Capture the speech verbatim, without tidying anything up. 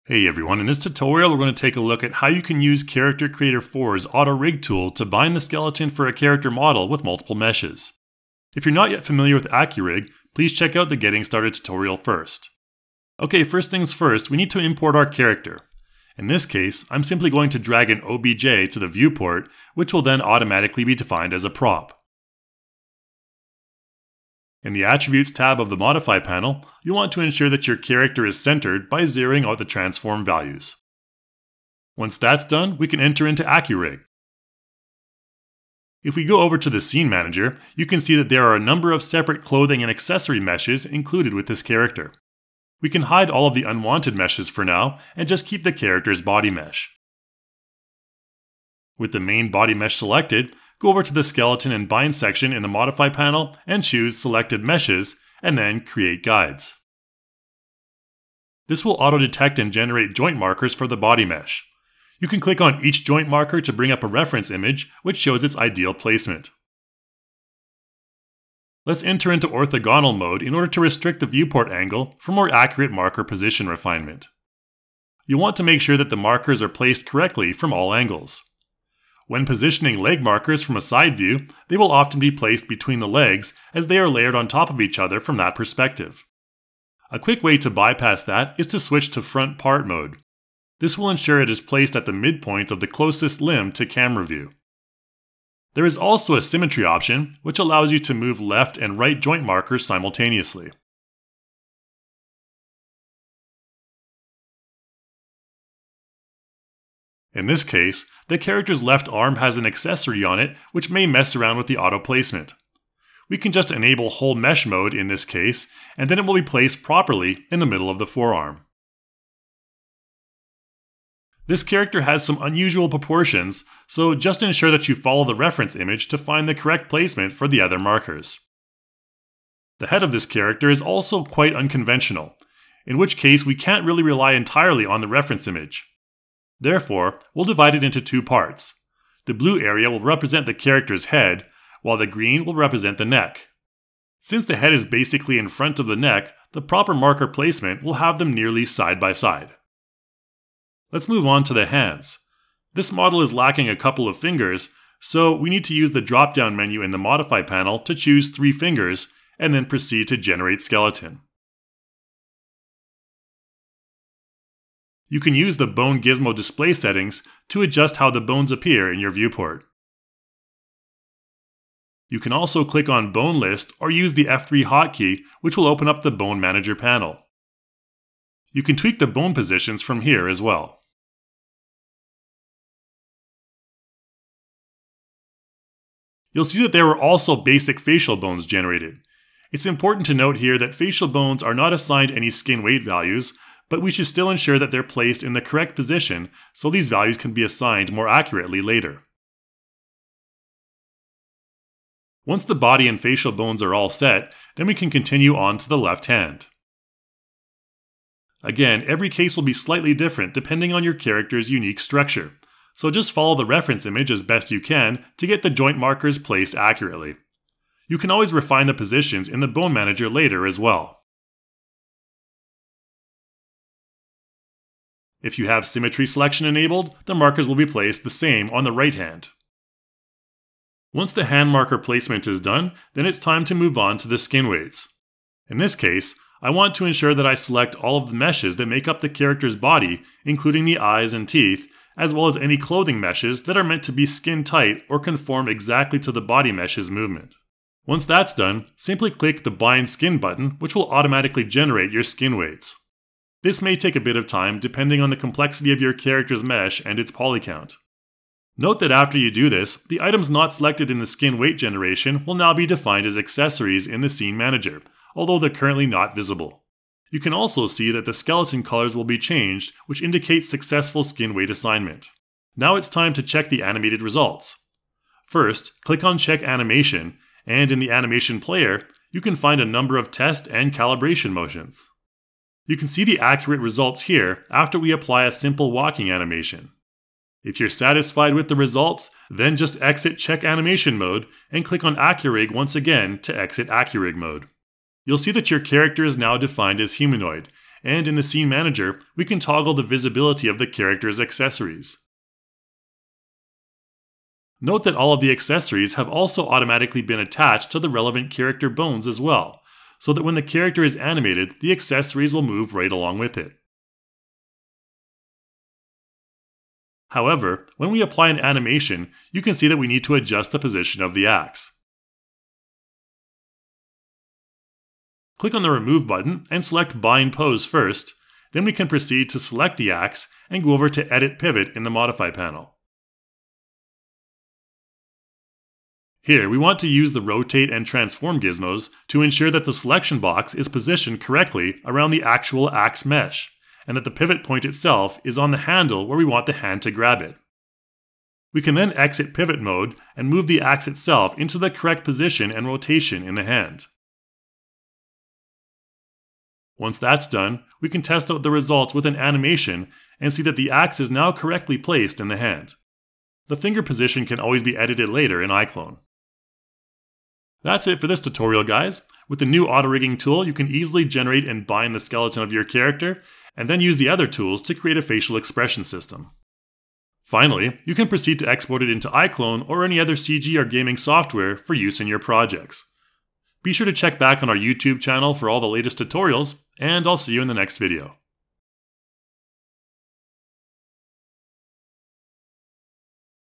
Hey everyone, in this tutorial we're going to take a look at how you can use Character Creator four's Auto Rig tool to bind the skeleton for a character model with multiple meshes. If you're not yet familiar with AccuRig, please check out the Getting Started tutorial first. Okay, first things first, we need to import our character. In this case, I'm simply going to drag an O B J to the viewport, which will then automatically be defined as a prop. In the Attributes tab of the Modify panel, you'll want to ensure that your character is centered by zeroing out the transform values. Once that's done, we can enter into AccuRig. If we go over to the Scene Manager, you can see that there are a number of separate clothing and accessory meshes included with this character. We can hide all of the unwanted meshes for now and just keep the character's body mesh. With the main body mesh selected, go over to the Skeleton and Bind section in the Modify panel and choose Selected Meshes, and then Create Guides. This will auto-detect and generate joint markers for the body mesh. You can click on each joint marker to bring up a reference image, which shows its ideal placement. Let's enter into orthogonal mode in order to restrict the viewport angle for more accurate marker position refinement. You'll want to make sure that the markers are placed correctly from all angles. When positioning leg markers from a side view, they will often be placed between the legs as they are layered on top of each other from that perspective. A quick way to bypass that is to switch to front part mode. This will ensure it is placed at the midpoint of the closest limb to camera view. There is also a symmetry option, which allows you to move left and right joint markers simultaneously. In this case, the character's left arm has an accessory on it which may mess around with the auto placement. We can just enable whole mesh mode in this case, and then it will be placed properly in the middle of the forearm. This character has some unusual proportions, so just ensure that you follow the reference image to find the correct placement for the other markers. The head of this character is also quite unconventional, in which case we can't really rely entirely on the reference image. Therefore, we'll divide it into two parts. The blue area will represent the character's head, while the green will represent the neck. Since the head is basically in front of the neck, the proper marker placement will have them nearly side by side. Let's move on to the hands. This model is lacking a couple of fingers, so we need to use the drop-down menu in the Modify panel to choose three fingers, and then proceed to generate skeleton. You can use the Bone Gizmo display settings to adjust how the bones appear in your viewport. You can also click on Bone List or use the F three hotkey, which will open up the Bone Manager panel. You can tweak the bone positions from here as well. You'll see that there were also basic facial bones generated. It's important to note here that facial bones are not assigned any skin weight values, but we should still ensure that they're placed in the correct position so these values can be assigned more accurately later. Once the body and facial bones are all set, then we can continue on to the left hand. Again, every case will be slightly different depending on your character's unique structure, so just follow the reference image as best you can to get the joint markers placed accurately. You can always refine the positions in the Bone Manager later as well. If you have symmetry selection enabled, the markers will be placed the same on the right hand. Once the hand marker placement is done, then it's time to move on to the skin weights. In this case, I want to ensure that I select all of the meshes that make up the character's body, including the eyes and teeth, as well as any clothing meshes that are meant to be skin tight or conform exactly to the body mesh's movement. Once that's done, simply click the Bind Skin button, which will automatically generate your skin weights. This may take a bit of time depending on the complexity of your character's mesh and its poly count. Note that after you do this, the items not selected in the skin weight generation will now be defined as accessories in the Scene Manager, although they're currently not visible. You can also see that the skeleton colors will be changed, which indicates successful skin weight assignment. Now it's time to check the animated results. First, click on Check Animation, and in the Animation Player, you can find a number of test and calibration motions. You can see the accurate results here after we apply a simple walking animation. If you're satisfied with the results, then just exit Check Animation mode and click on AccuRig once again to exit AccuRig mode. You'll see that your character is now defined as humanoid, and in the Scene Manager, we can toggle the visibility of the character's accessories. Note that all of the accessories have also automatically been attached to the relevant character bones as well, so that when the character is animated, the accessories will move right along with it. However, when we apply an animation, you can see that we need to adjust the position of the axe. Click on the Remove button and select Bind Pose first, then we can proceed to select the axe and go over to Edit Pivot in the Modify panel. Here, we want to use the Rotate and Transform gizmos to ensure that the selection box is positioned correctly around the actual axe mesh, and that the pivot point itself is on the handle where we want the hand to grab it. We can then exit pivot mode and move the axe itself into the correct position and rotation in the hand. Once that's done, we can test out the results with an animation and see that the axe is now correctly placed in the hand. The finger position can always be edited later in iClone. That's it for this tutorial, guys. With the new auto-rigging tool, you can easily generate and bind the skeleton of your character, and then use the other tools to create a facial expression system. Finally, you can proceed to export it into iClone or any other C G or gaming software for use in your projects. Be sure to check back on our YouTube channel for all the latest tutorials, and I'll see you in the next video.